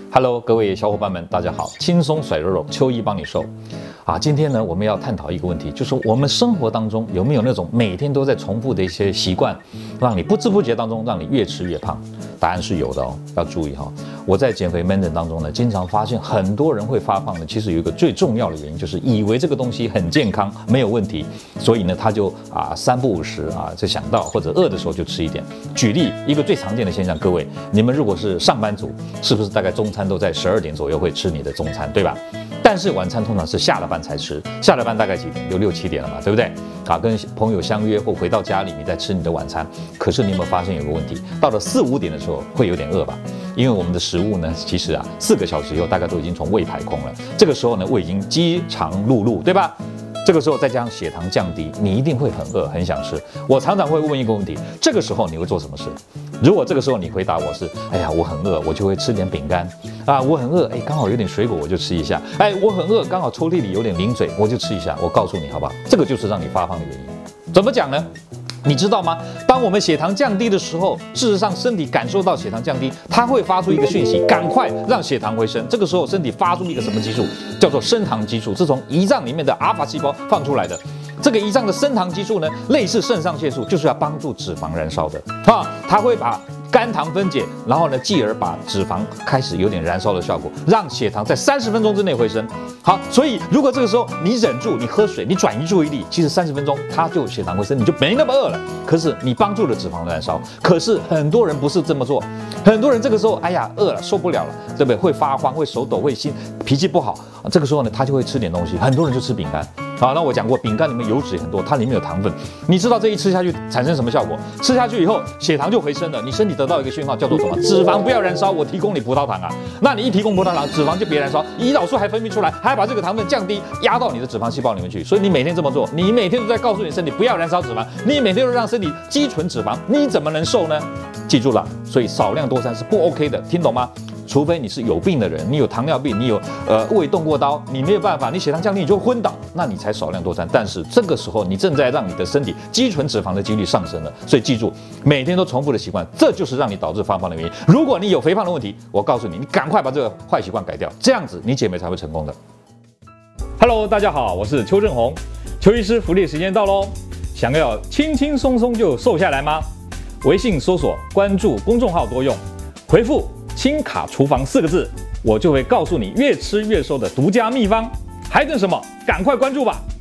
Hello， 各位小伙伴们，大家好！轻松甩肉肉，秋衣帮你瘦。今天呢，我们要探讨一个问题，就是我们生活当中有没有那种每天都在重复的一些习惯，让你不知不觉当中让你越吃越胖？答案是有的哦，要注意哈。我在减肥门诊当中呢，经常发现很多人会发胖的，其实有一个最重要的原因，就是以为这个东西很健康，没有问题，所以呢，他就三不五时就想到或者饿的时候就吃一点。举例一个最常见的现象，各位，你们如果是上班族，是不是大概中餐都在12点左右会吃你的中餐，对吧？但是晚餐通常是下了班才吃，下了班大概几点？就6、7点了嘛，对不对？跟朋友相约或回到家里，你在吃你的晚餐。可是你有没有发现有个问题？到了4、5点的时候会有点饿吧？因为我们的食物呢，其实4个小时以后大概都已经从胃排空了。这个时候呢，胃已经饥肠辘辘，对吧？这个时候再加上血糖降低，你一定会很饿，很想吃。我常常会问一个问题：这个时候你会做什么事？如果这个时候你回答我是，哎呀，我很饿，我就会吃点饼干我很饿，刚好有点水果，我就吃一下。我很饿，刚好抽屉里有点零嘴，我就吃一下。我告诉你好不好？这个就是让你发胖的原因。怎么讲呢？你知道吗？当我们血糖降低的时候，事实上身体感受到血糖降低，它会发出一个讯息，赶快让血糖回升。这个时候身体发出一个什么激素？叫做升糖激素，是从胰脏里面的阿尔法细胞放出来的。这个胰脏的升糖激素呢，类似肾上腺素，就是要帮助脂肪燃烧的它会把肝糖分解，然后呢，继而把脂肪开始有点燃烧的效果，让血糖在30分钟之内回升。好，所以如果这个时候你忍住，你喝水，你转移注意力，其实30分钟它就血糖回升，你就没那么饿了。可是你帮助了脂肪的燃烧，可是很多人不是这么做，很多人这个时候饿了受不了了，对不对？会发慌，会手抖，会脾气不好。这个时候呢，他就会吃点东西，很多人就吃饼干。好，那我讲过，饼干里面油脂也很多，它里面有糖分。你知道这一吃下去产生什么效果？吃下去以后，血糖就回升了，你身体得到一个讯号，叫做什么？脂肪不要燃烧，我提供你葡萄糖那你一提供葡萄糖，脂肪就别燃烧，胰岛素还分泌出来，还要把这个糖分降低，压到你的脂肪细胞里面去。所以你每天这么做，你每天都在告诉你身体不要燃烧脂肪，你每天都让身体积存脂肪，你怎么能瘦呢？记住了，所以少量多餐是不 OK 的，听懂吗？除非你是有病的人，你有糖尿病，你有胃动过刀，你没有办法，你血糖降低你就昏倒，那你才少量多餐。但是这个时候你正在让你的身体积存脂肪的几率上升了，所以记住，每天都重复的习惯，这就是让你导致发胖的原因。如果你有肥胖的问题，我告诉你，你赶快把这个坏习惯改掉，这样子你减肥才会成功的。Hello， 大家好，我是邱正红，邱医师福利时间到喽！想要轻轻松松就瘦下来吗？微信搜索关注公众号多用，回复轻卡厨房4个字，我就会告诉你越吃越瘦的独家秘方，还等什么？赶快关注吧！